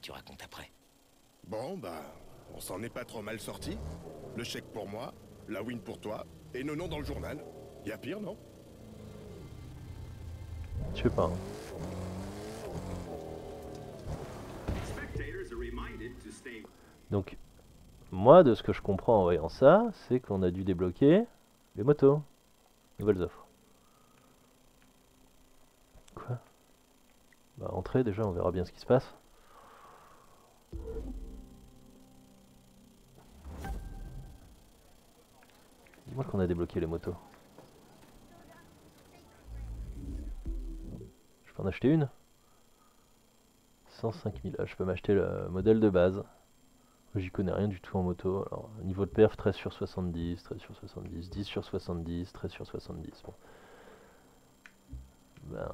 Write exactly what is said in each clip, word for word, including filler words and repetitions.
tu racontes après. Bon, bah, on s'en est pas trop mal sorti. Le chèque pour moi, la win pour toi, et nos noms dans le journal. Y a pire, non? Je sais pas. Hein. Donc, moi, de ce que je comprends en voyant ça, c'est qu'on a dû débloquer les motos. Nouvelles offres. Quoi? Bah, entrer déjà, on verra bien ce qui se passe. Dis-moi qu'on a débloqué les motos. Je peux en acheter une? cent cinq mille. Ah, je peux m'acheter le modèle de base. J'y connais rien du tout en moto. Alors, niveau de perf, treize sur soixante-dix, treize sur soixante-dix, dix sur soixante-dix, treize sur soixante-dix. Bon. Ben...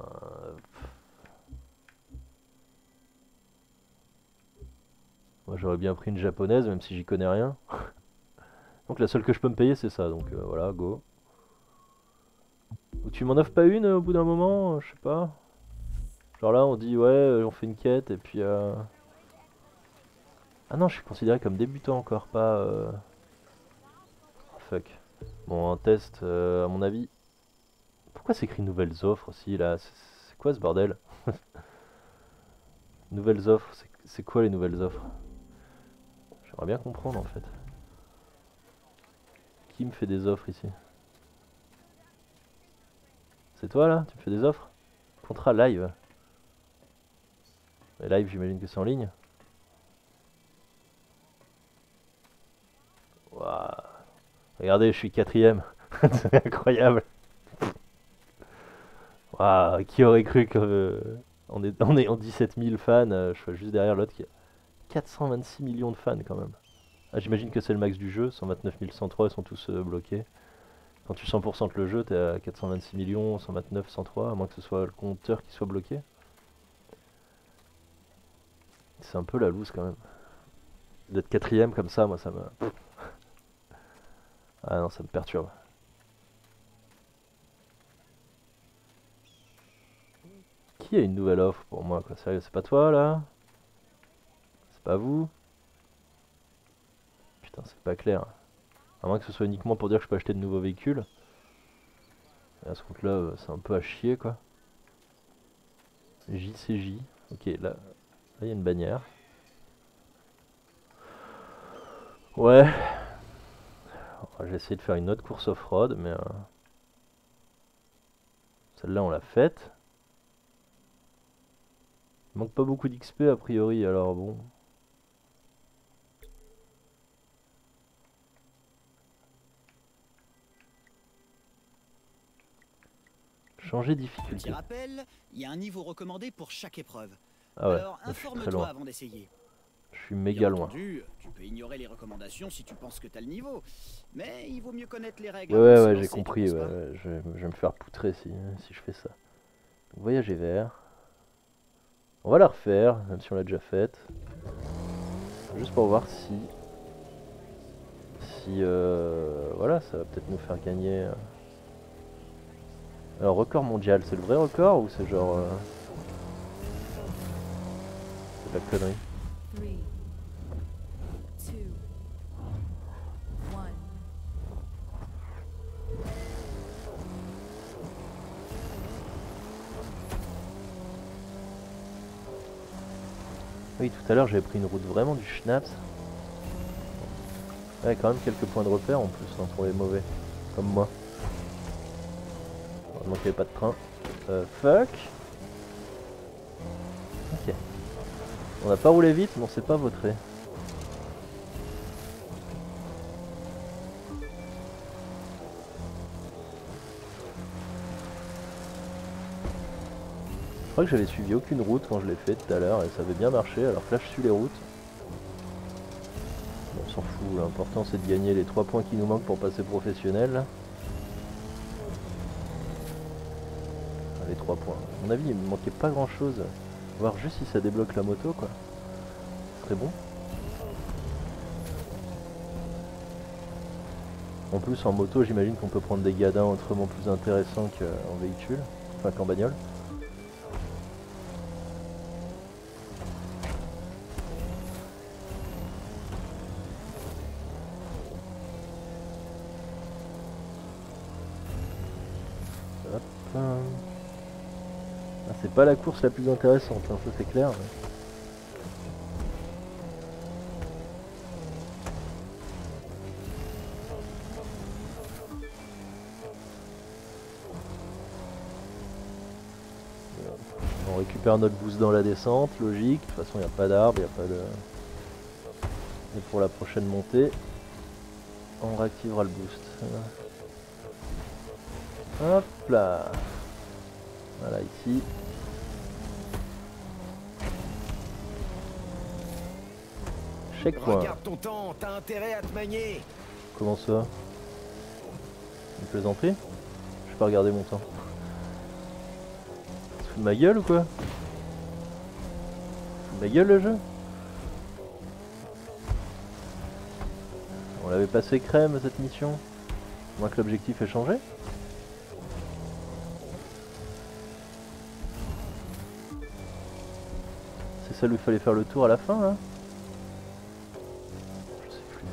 Moi j'aurais bien pris une japonaise, même si j'y connais rien. Donc la seule que je peux me payer, c'est ça. Donc euh, voilà, go. Ou tu m'en offres pas une euh, au bout d'un moment, euh, je sais pas. Genre là, on dit ouais, euh, on fait une quête et puis... Euh... Ah non, je suis considéré comme débutant encore, pas... Euh... Oh, fuck. Bon, un test, euh, à mon avis... Pourquoi c'est écrit nouvelles offres aussi, là? C'est quoi ce bordel? Nouvelles offres, c'est quoi les nouvelles offres? J'aimerais bien comprendre, en fait. Qui me fait des offres, ici? C'est toi, là? Tu me fais des offres? Contrat live. Et live, j'imagine que c'est en ligne. Waouh. Regardez, je suis quatrième. C'est incroyable. Waouh, qui aurait cru que euh, on est on est en dix-sept mille fans, euh, je suis juste derrière l'autre qui a quatre cent vingt-six millions de fans quand même. Ah, j'imagine que c'est le max du jeu, cent vingt-neuf mille cent trois, ils sont tous euh, bloqués. Quand tu cent pour cent le jeu, t'es à quatre cent vingt-six millions, cent vingt-neuf, cent trois, à moins que ce soit le compteur qui soit bloqué. C'est un peu la loose quand même. D'être quatrième comme ça, moi ça me... Ah non, ça me perturbe. Qui a une nouvelle offre pour moi quoi? Sérieux, c'est pas toi là? C'est pas vous? Putain, c'est pas clair. À moins que ce soit uniquement pour dire que je peux acheter de nouveaux véhicules. Et à ce compte là, c'est un peu à chier quoi. J C J. Ok, là, là il y a une bannière. Ouais. J'ai essayé de faire une autre course off-road, mais... Euh, celle-là, on l'a faite. Il manque pas beaucoup d'X P a priori, alors bon. Changer difficulté. Petit rappel, il y a un niveau recommandé pour chaque épreuve. Ah ouais, alors informe-toi avant d'essayer. Je suis méga loin. Entendu, tu peux ignorer les recommandations si tu penses que t'as le niveau, mais il vaut mieux connaître les règles. Ouais ouais, ouais j'ai compris, ouais, ouais, je, vais, je vais me faire poutrer si, si je fais ça. Donc, voyager vers. On va la refaire, même si on l'a déjà faite. Juste pour voir si... Si... Euh, voilà, ça va peut-être nous faire gagner... Euh... Alors, record mondial, c'est le vrai record ou c'est genre... Euh... C'est de la connerie. Oui, tout à l'heure j'avais pris une route vraiment du schnaps. Ouais, quand même quelques points de repère en plus hein, pour les mauvais, comme moi. Heureusement qu'il n'y avait pas de train. Euh, fuck. Ok. On n'a pas roulé vite, mais on s'est pas vautré. Je crois que j'avais suivi aucune route quand je l'ai fait tout à l'heure et ça avait bien marché, alors que là je suis les routes. Bon, on s'en fout, l'important c'est de gagner les trois points qui nous manquent pour passer professionnel. Là. Ah, les trois points. À mon avis il me manquait pas grand chose. Voir juste si ça débloque la moto quoi. Très bon. En plus en moto j'imagine qu'on peut prendre des gadins autrement plus intéressants qu'en véhicule, enfin qu'en bagnole. C'est pas la course la plus intéressante, hein, ça c'est clair. Mais... On récupère notre boost dans la descente, logique. De toute façon, il n'y a pas d'arbre, il n'y a pas de... Et pour la prochaine montée, on réactivera le boost. Hop là. Voilà, ici. Checkpoint. Regarde ton temps, t'as intérêt à te manier. Comment ça? Une plaisanterie? Je vais pas regarder mon temps. Tu te fous de ma gueule ou quoi? Tu te fous de ma gueule le jeu? On l'avait passé crème cette mission. Moins que l'objectif ait changé. C'est celle où il fallait faire le tour à la fin là? Je sais plus.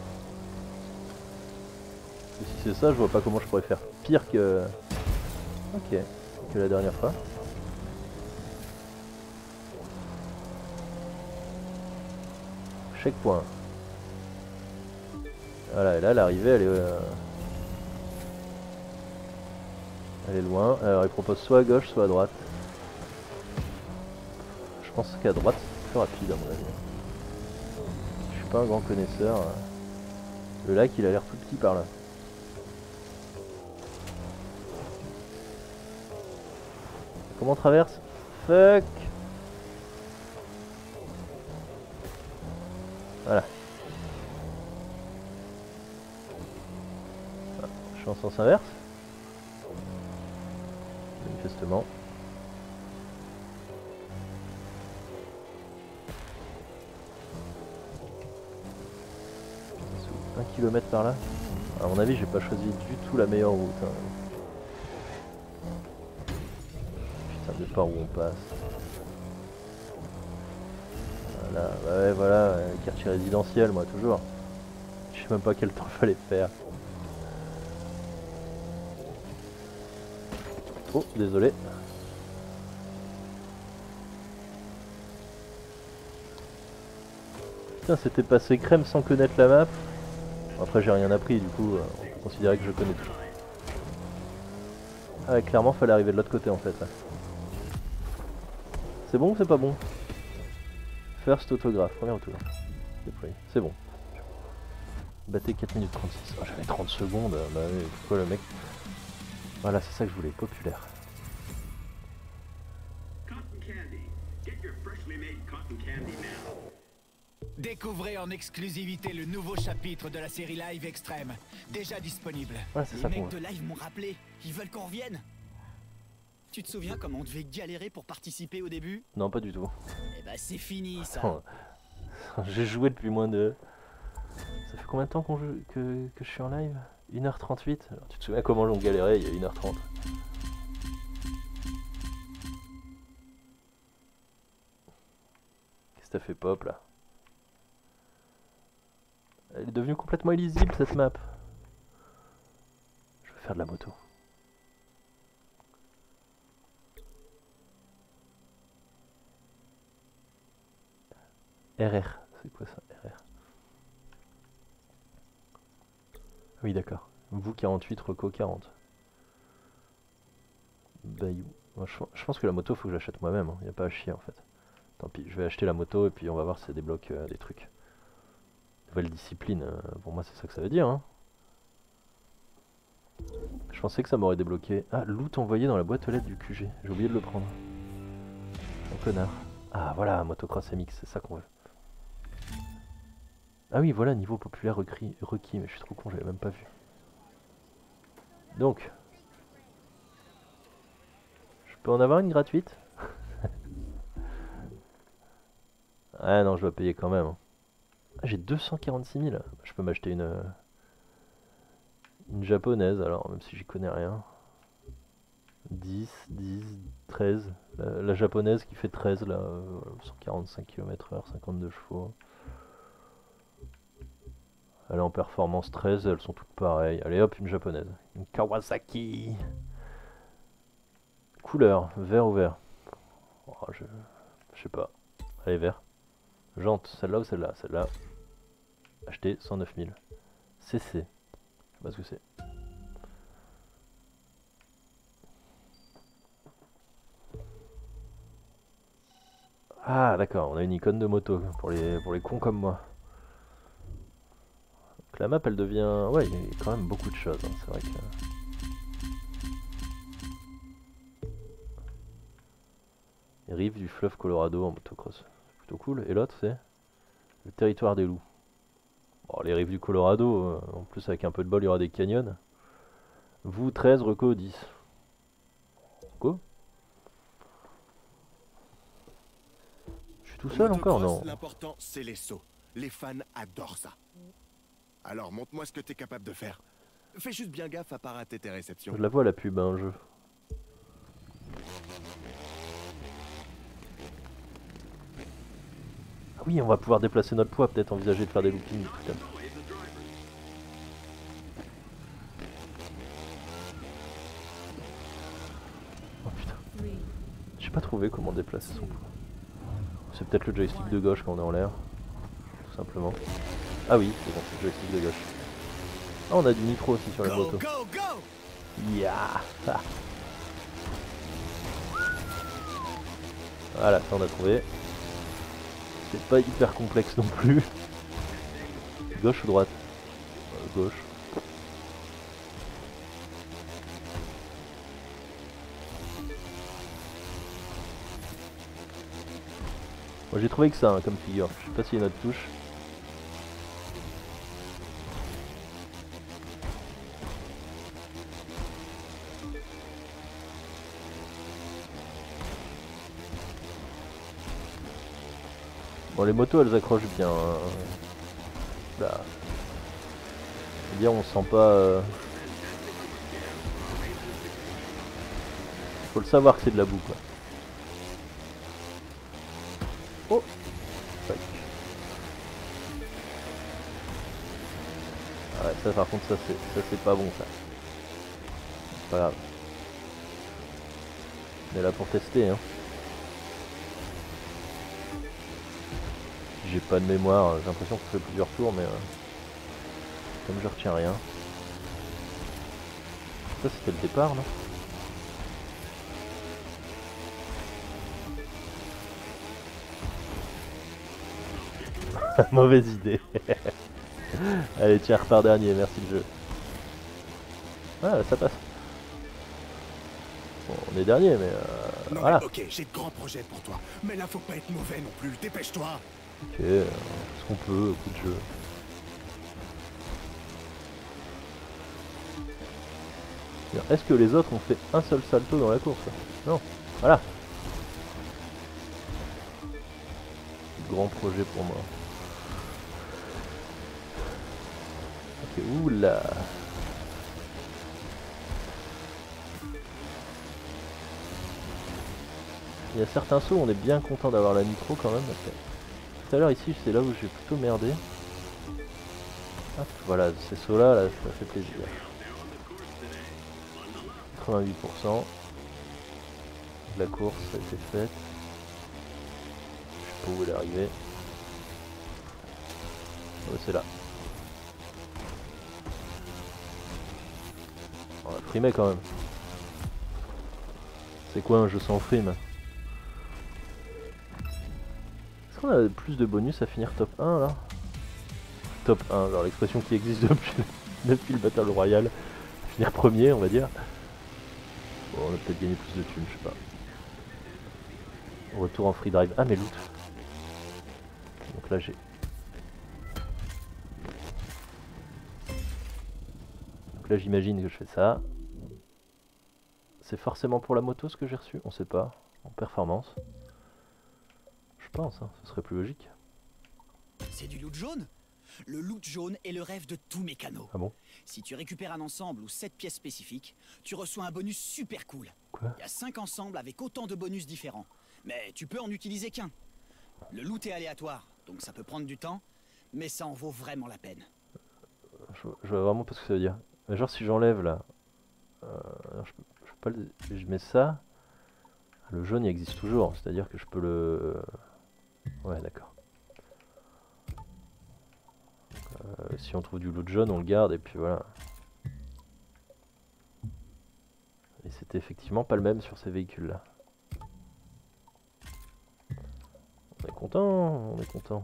Et si c'est ça, je vois pas comment je pourrais faire pire que... Ok, que la dernière fois. Checkpoint. Voilà, et là l'arrivée elle est... Euh... Elle est loin. Alors il propose soit à gauche, soit à droite. Je pense qu'à droite c'est plus rapide à mon avis. Je suis pas un grand connaisseur. Le lac il a l'air tout petit par là. Comment on traverse? Fuck. Voilà. Ah, je suis en sens inverse. Manifestement. Un kilomètre par là. À mon avis, j'ai pas choisi du tout la meilleure route. Hein. Putain, de par où on passe. Voilà, ouais, voilà, ouais, quartier résidentiel, moi, toujours. Je sais même pas quel temps il fallait faire. Oh, désolé. Putain, c'était passé crème sans connaître la map. Bon, après, j'ai rien appris, du coup, euh, on peut considérer que je connais tout. Ah ouais, clairement, fallait arriver de l'autre côté, en fait. C'est bon ou c'est pas bon? First autographe, premier autour. C'est bon. Battez quatre minutes trente-six. Oh, j'avais trente secondes. Bah oui, pourquoi le mec... Voilà, c'est ça que je voulais, populaire. Découvrez en exclusivité le nouveau chapitre de la série Live Extreme, déjà disponible. Ouais, c'est Les ça mecs qu'on de veut. live m'ont rappelé, ils veulent qu'on revienne. Tu te souviens comment on devait galérer pour participer au début? Non, pas du tout. Eh bah c'est fini ça. Attends, j'ai joué depuis moins de... Ça fait combien de temps qu'on joue... que... que je suis en live? une heure trente-huit. Alors, tu te souviens comment on galérait il y a une heure trente? Qu'est-ce que t'as fait pop là? Elle est devenue complètement illisible cette map. Je vais faire de la moto. R R, c'est quoi ça, R R? Oui d'accord. Vous quarante-huit, Reco quarante. Bayou. Moi, je, je pense que la moto faut que j'achète moi-même, il n'y a pas à chier en fait. Tant pis, je vais acheter la moto et puis on va voir si ça débloque euh, des trucs. Nouvelle discipline, euh, pour moi c'est ça que ça veut dire. Hein. Je pensais que ça m'aurait débloqué. Ah, loot envoyé dans la boîte aux lettres du Q G. J'ai oublié de le prendre. Un connard. Ah voilà, motocross M X, c'est ça qu'on veut. Ah oui, voilà, niveau populaire requis, requis, mais je suis trop con, j'avais même pas vu. Donc, je peux en avoir une gratuite? Ah non, je dois payer quand même. Hein. Ah, j'ai deux cent quarante-six mille. Je peux m'acheter une, euh, une japonaise, alors, même si j'y connais rien. dix, dix, treize. La, la japonaise qui fait treize, là, euh, cent quarante-cinq kilomètres heure, cinquante-deux chevaux. Elle est en performance treize, elles sont toutes pareilles. Allez hop, une japonaise. Une Kawasaki. Couleur, vert ou vert. Oh, je... je sais pas. Allez, vert. Jante, celle-là ou celle-là? Celle-là. Acheter cent neuf mille. C C. Je sais pas ce que c'est. Ah d'accord, on a une icône de moto pour les, pour les cons comme moi. Donc la map elle devient... Ouais, il y a quand même beaucoup de choses, hein. C'est vrai que... Les rives du fleuve Colorado en motocross. C'est plutôt cool. Et l'autre c'est le territoire des loups. Bon, les rives du Colorado, euh, en plus avec un peu de bol il y aura des canyons. Vous treize, Reco dix. Go. Je suis tout seul encore, non? L'important c'est les sauts. Les fans adorent ça. Alors montre-moi ce que t'es capable de faire. Fais juste bien gaffe à pas rater tes réceptions. Je la vois la pub, un jeu. Ah oui, on va pouvoir déplacer notre poids, peut-être envisager de faire des loopings. Putain. Oh putain. J'ai pas trouvé comment déplacer son poids. C'est peut-être le joystick de gauche quand on est en l'air. Tout simplement. Ah oui, c'est bon, c'est le joystick de gauche. Ah, on a du nitro aussi sur les motos. Go, go. Yeah. Ah. Voilà, ça on a trouvé. C'est pas hyper complexe non plus. Gauche ou droite? euh, Gauche. Moi j'ai trouvé que ça hein, comme figure. Je sais pas s'il y a une autre touche. Bon, les motos elles accrochent bien. Hein. Là. Je veux dire, on sent pas. Euh... Faut le savoir que c'est de la boue quoi. Oh! Tac. Ah ouais, ça par contre, ça c'est ça c'est pas bon ça. C'est pas grave. On est là pour tester hein. J'ai pas de mémoire, j'ai l'impression qu'on fait plusieurs tours mais euh, comme je retiens rien. Ça c'était le départ non? Mauvaise idée. Allez tiens, repars dernier, merci le jeu. Ah ça passe. Bon, on est dernier mais euh, non, voilà. Mais ok, j'ai de grands projets pour toi. Mais là faut pas être mauvais non plus, dépêche-toi. Ok, euh, ce qu'on peut, coup de jeu. Est-ce que les autres ont fait un seul salto dans la course? Non, voilà. Grand projet pour moi. Ok, oula. Il y a certains sauts, on est bien content d'avoir la nitro quand même. Okay. Tout à l'heure ici, c'est là où j'ai plutôt merdé. Hop, voilà, ces sauts là, là, ça fait plaisir. quatre-vingt-huit pour cent de la course a été faite. Je sais pas où elle est arrivée. Oh, c'est là. On a primé quand même. C'est quoi un jeu sans frime? Est-ce qu'on a plus de bonus à finir top un là? Top un, genre l'expression qui existe depuis, depuis le Battle Royale. Finir premier on va dire. Bon, on a peut-être gagné plus de thunes, je sais pas. Retour en free drive. Ah mais loot. Donc là j'ai... Donc là j'imagine que je fais ça. C'est forcément pour la moto ce que j'ai reçu? On sait pas. En performance. Je pense, hein, ce serait plus logique. C'est du loot jaune? Le loot jaune est le rêve de tous mécanos. Ah bon? Si tu récupères un ensemble ou sept pièces spécifiques, tu reçois un bonus super cool. Quoi? Il y a cinq ensembles avec autant de bonus différents. Mais tu peux en utiliser qu'un. Le loot est aléatoire, donc ça peut prendre du temps, mais ça en vaut vraiment la peine. Je, je vois vraiment pas ce que ça veut dire. Mais genre si j'enlève là... Euh, je, peux, je peux pas le... Je mets ça... Le jaune il existe toujours, c'est-à-dire que je peux le... Ouais d'accord. Euh, si on trouve du loot jaune, on le garde et puis voilà. Et c'était effectivement pas le même sur ces véhicules là. On est content, on est content.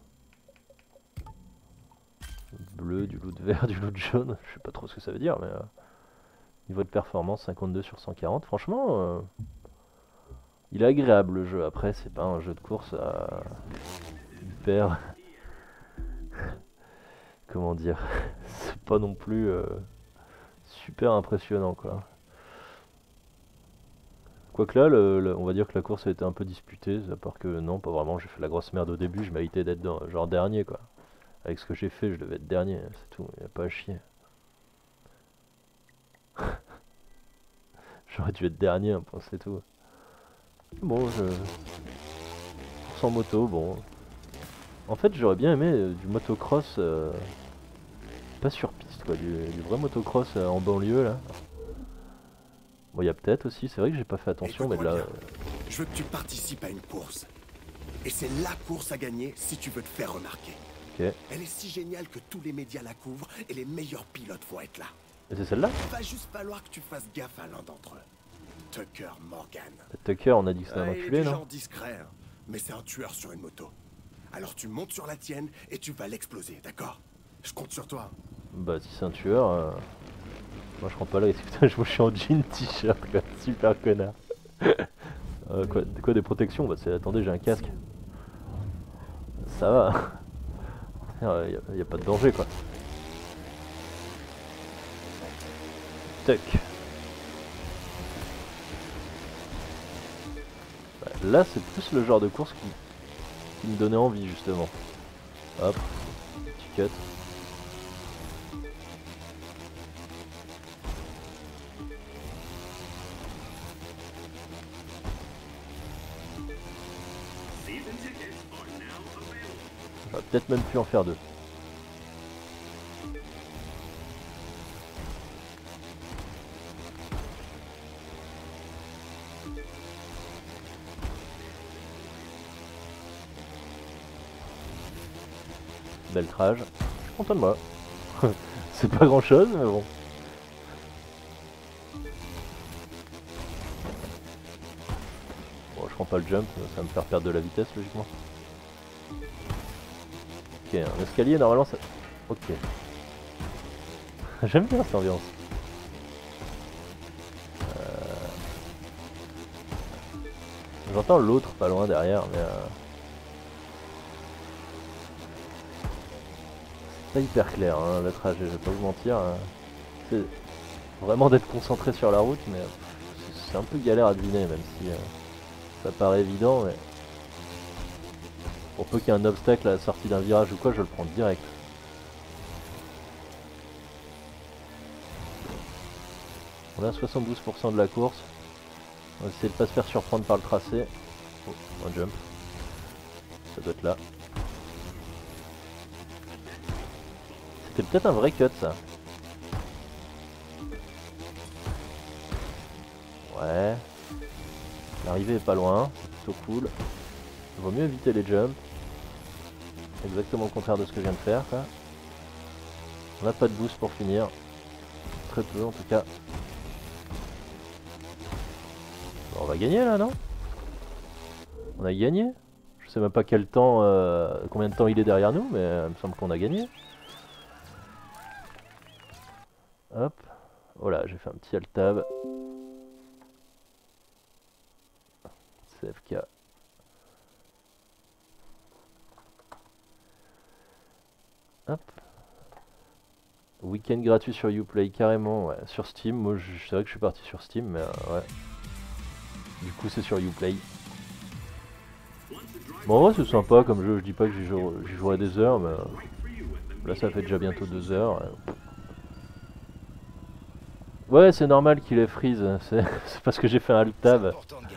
Du bleu, du loot vert, du loot jaune, je sais pas trop ce que ça veut dire mais... Euh, niveau de performance cinquante-deux sur cent quarante, franchement... Euh, il est agréable le jeu, après c'est pas un jeu de course à... hyper... Comment dire, c'est pas non plus euh, super impressionnant quoi. Quoique là, le, le, on va dire que la course a été un peu disputée, à part que non, pas vraiment, j'ai fait la grosse merde au début, je méritais d'être dans, genre dernier quoi. Avec ce que j'ai fait, je devais être dernier, c'est tout, y a pas à chier. J'aurais dû être dernier, hein, c'est tout. Bon, je... course en moto, bon... En fait, j'aurais bien aimé euh, du motocross, euh, pas sur piste quoi, du, du vrai motocross euh, en banlieue là. Bon, il y a peut-être aussi, c'est vrai que j'ai pas fait attention, mais de là. Bien. Je veux que tu participes à une course. Et c'est la course à gagner si tu veux te faire remarquer. Ok. Elle est si géniale que tous les médias la couvrent et les meilleurs pilotes vont être là. Et c'est celle-là? Il va juste falloir que tu fasses gaffe à l'un d'entre eux. Tucker Morgan. Tucker, on a dit que c'était un Ah, il est enculé, du non? genre discret, hein, mais c'est un tueur sur une moto. Alors tu montes sur la tienne et tu vas l'exploser, d'accord? Je compte sur toi. Bah si c'est un tueur, euh... moi je prends pas le risque. Putain, je me suis en jean t-shirt quoi, super connard. euh, quoi, quoi des protections? Bah c'est, attendez, j'ai un casque. Ça va. Il y, y a pas de danger quoi. Tac. Bah, là c'est plus le genre de course qui, qui me donnait envie justement. Hop, petit cut. J'aurais peut-être même pu en faire deux. Bel trage. Je suis content de moi. C'est pas grand chose, mais bon. Bon, je prends pas le jump, ça va me faire perdre de la vitesse logiquement. Ok, un escalier normalement ça... Ok. J'aime bien cette ambiance. Euh... J'entends l'autre pas loin derrière, mais... Euh... pas hyper clair hein, le trajet, je vais pas vous mentir. Hein. C'est vraiment d'être concentré sur la route, mais c'est un peu galère à deviner, même si euh, ça paraît évident. Mais pour peu qu'il y ait un obstacle à la sortie d'un virage ou quoi, je le prends direct. On a soixante-douze pour cent de la course. On va essayer de pas se faire surprendre par le tracé. Oh, un jump. Ça doit être là. C'est peut-être un vrai cut ça. Ouais. L'arrivée est pas loin, c'est plutôt cool. Il vaut mieux éviter les jumps. Exactement le contraire de ce que je viens de faire quoi. On n'a pas de boost pour finir. Très peu en tout cas. Bon, on va gagner là non? On a gagné? Je sais même pas quel temps, euh, combien de temps il est derrière nous, mais il me semble qu'on a gagné. Hop, voilà, j'ai fait un petit alt-tab. C F K. Hop. Week-end gratuit sur Uplay, carrément, ouais. Sur Steam, moi je c'est vrai que je suis parti sur Steam, mais euh, ouais. Du coup c'est sur Uplay. Bon en vrai c'est sympa comme jeu, je dis pas que j'y joue, jouerai des heures, mais euh, là ça fait déjà bientôt deux heures. Ouais. Ouais, c'est normal qu'il ait freeze, c'est parce que j'ai fait un alt-tab.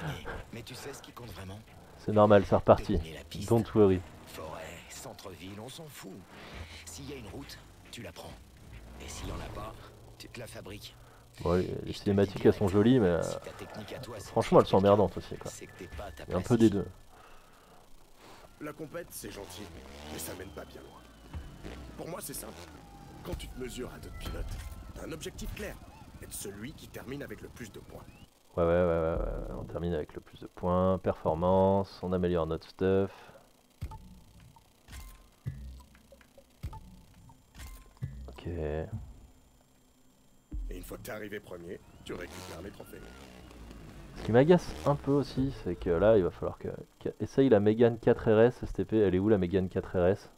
C'est normal, c'est reparti. Don't worry. Forêt, centre-ville, on s'en fout. S'il y a une route, tu la prends. Et s'il y en a pas, tu te la fabriques. Bon, les, les cinématiques elles sont jolies, mais euh, franchement elles sont emmerdantes aussi quoi. Il y a un peu des deux. La compète, c'est gentil, mais ça mène pas bien loin. Pour moi, c'est simple. Quand tu te mesures à d'autres pilotes, t'as un objectif clair. Être celui qui termine avec le plus de points. Ouais, ouais, ouais, ouais, ouais. On termine avec le plus de points, performance, on améliore notre stuff. Ok. Et une fois que t'es arrivé premier, tu récupères les trophées. Ce qui m'agace un peu aussi, c'est que là, il va falloir que, que essaye la Mégane quatre R S S T P. Elle est où la Mégane quatre R S?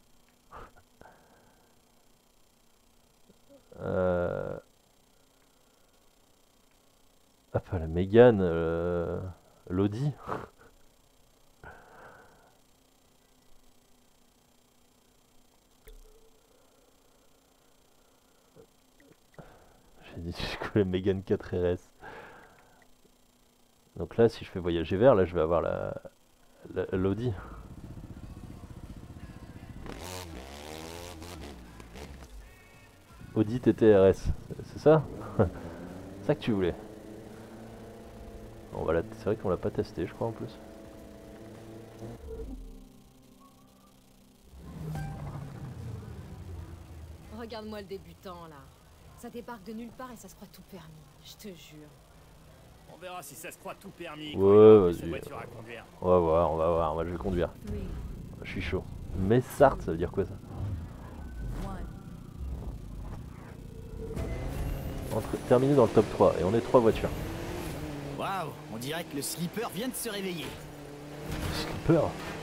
euh... Ah, pas la Mégane, euh... l'Audi. J'ai dit que la Mégane quatre R S. Donc là, si je fais voyager vers, là, je vais avoir la l'Audi. Audi T T R S, c'est ça? C'est ça que tu voulais? Bon, voilà, c'est vrai qu'on l'a pas testé, je crois en plus. Regarde-moi le débutant là. Ça débarque de nulle part et ça se croit tout permis, je te jure. On verra si ça se croit tout permis. Ouais, vas-y. Voiture à conduire. On va voir, on va voir, moi je vais conduire. Oui. Je suis chaud. Messart, ça veut dire quoi ça? Entre, terminé dans le top trois et on est trois voitures. Waouh, on dirait que le slipper vient de se réveiller. Slipper.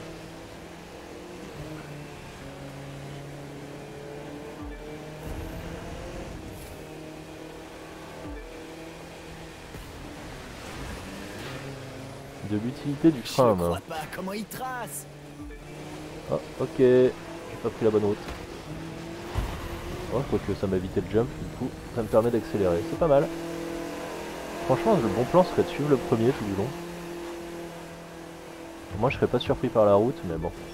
De l'utilité du Je tram. crois pas, comment il trace? Ah, ok, j'ai pas pris la bonne route. Oh, quoique ça m'a évité le jump, du coup ça me permet d'accélérer, c'est pas mal. Franchement, le bon plan serait de suivre le premier tout du long. Moi je serais pas surpris par la route, mais bon.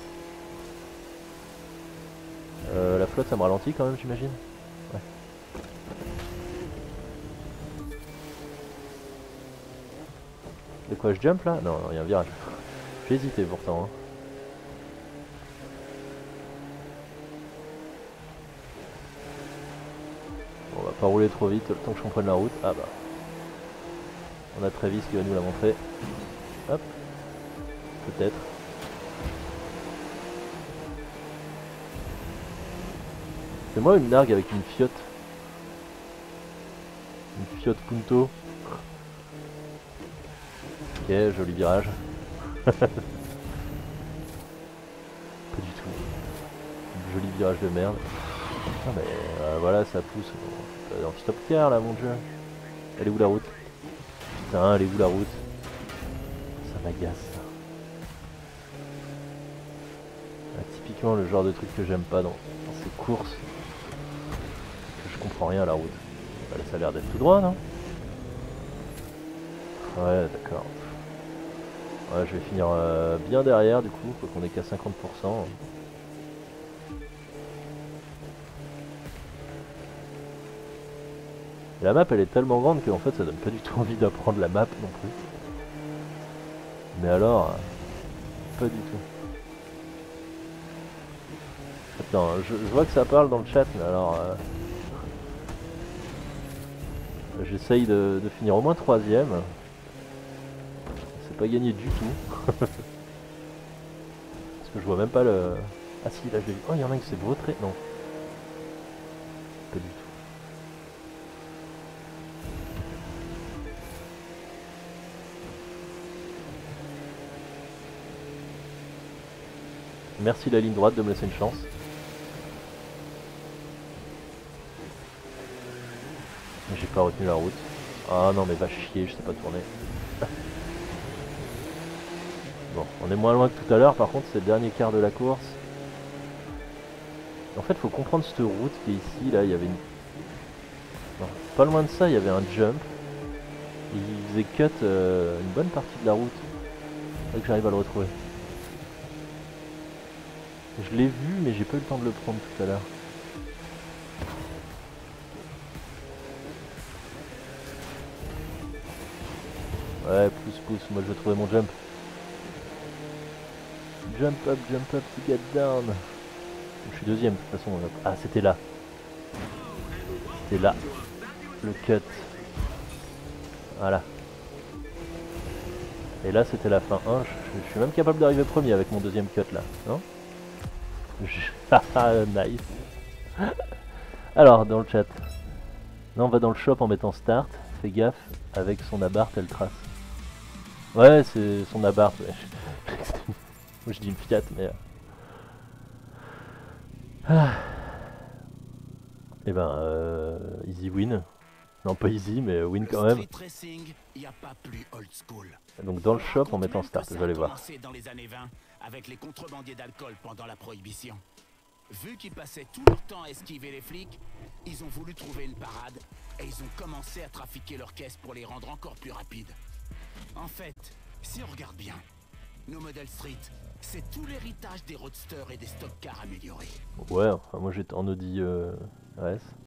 Euh, la flotte ça me ralentit quand même, j'imagine. Ouais. De quoi je jump là? Non, il y a un virage. J'ai hésité pourtant. Hein. Bon, on va pas rouler trop vite le temps que je comprenne la route. Ah bah. On a Travis qui va nous la montrer. Hop. Peut-être. C'est moi une nargue avec une Fiat. Une Fiat Punto. Ok, joli virage. Pas du tout. Joli virage de merde. Ah mais euh, voilà, ça pousse. Dans le stop car là mon dieu. Elle est où la route? Putain, elle est où la route? Ça m'agace. Ah, typiquement le genre de truc que j'aime pas dans, dans ces courses. Que je comprends rien à la route. Bah, ça a l'air d'être tout droit, non? Ouais, d'accord. Ouais, je vais finir euh, bien derrière du coup, faut qu'on ait qu'à cinquante pour cent. Et la map elle est tellement grande qu'en fait ça donne pas du tout envie d'apprendre la map non plus. Mais alors, euh, pas du tout. Attends, je, je vois que ça parle dans le chat, mais alors... Euh, j'essaye de, de finir au moins troisième. C'est pas gagné du tout. Parce que je vois même pas le... Ah si, là je l'ai vu. Oh, il y en a un qui s'est vautré. Non. Pas du tout. Merci la ligne droite de me laisser une chance. J'ai pas retenu la route. Ah non mais va chier, je sais pas tourner. Bon, on est moins loin que tout à l'heure, par contre c'est le dernier quart de la course. En fait faut comprendre cette route qui est ici, là il y avait une... Non, pas loin de ça il y avait un jump. Il faisait cut euh, une bonne partie de la route. Faudrait que j'arrive à le retrouver. Je l'ai vu mais j'ai pas eu le temps de le prendre tout à l'heure. Ouais, pousse, pousse, moi je vais trouver mon jump. Jump up, jump up to get down. Je suis deuxième de toute façon. Ah, c'était là. C'était là. Le cut. Voilà. Et là c'était la fin un. Je, je suis même capable d'arriver premier avec mon deuxième cut là. Non? Haha, nice. Alors, dans le chat. Là on va dans le shop en mettant start. Fais gaffe, avec son abarth elle trace. Ouais, c'est son abarth. Ouais. Moi je dis une Fiat, mais... Ah. Et ben, euh, easy win. Non, pas easy, mais win quand même. Y a pas plus old school. Donc dans le shop en mettant start, je vais aller voir. Dans les années vingt, avec les contrebandiers d'alcool pendant la prohibition. Vu qu'ils passaient tout leur temps à esquiver les flics, ils ont voulu trouver une parade et ils ont commencé à trafiquer leurs caisses pour les rendre encore plus rapides. En fait, si on regarde bien, nos Model Street, c'est tout l'héritage des roadsters et des stock cars améliorés. Ouais, enfin moi j'étais en Audi euh, R S.